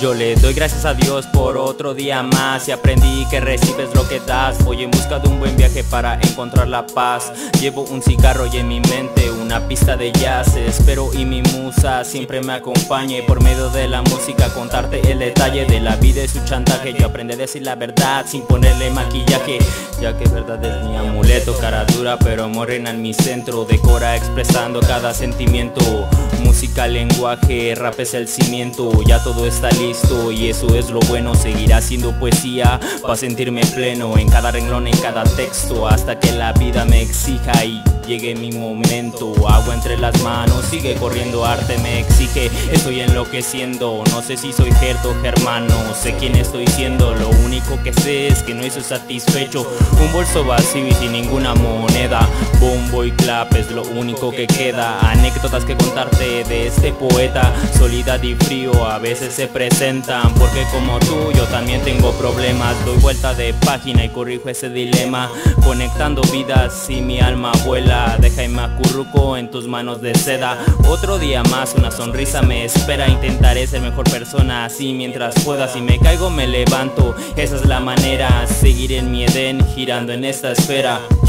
Yo le doy gracias a Dios por otro día más y aprendí que recibes lo que das. Voy en busca de un buen viaje para encontrar la paz. Llevo un cigarro y en mi mente una pista de jazz. Espero y mi musa siempre me acompañe. Por medio de la música contarte el detalle de la vida y su chantaje. Yo aprendí a decir la verdad sin ponerle maquillaje, ya que verdad es mi amuleto. Cara dura pero morena en mi centro, decora expresando cada sentimiento. Música, lenguaje, rap es el cimiento. Ya todo está listo y eso es lo bueno. Seguiré haciendo poesía para sentirme pleno en cada renglón, en cada texto, hasta que la vida me exija y llegue mi momento. Agua entre las manos, sigue corriendo, arte me exige. Estoy enloqueciendo, no sé si soy Gerto o Germano, sé quién estoy siendo. Lo único que sé es que no estoy satisfecho. Un bolso vacío y sin ninguna moneda. Bombo y clap es lo único que queda. Anécdotas que contarte de este poeta. Soledad y frío a veces se presentan, porque como tú yo también tengo problemas. Doy vuelta de página y corrijo ese dilema, conectando vidas y mi alma vuela. Deja y me acurruco en tus manos de seda. Otro día más, una sonrisa me espera. Intentaré ser mejor persona así mientras pueda. Si me caigo me levanto, esa es la manera. Seguir en mi Edén, girando en esta esfera.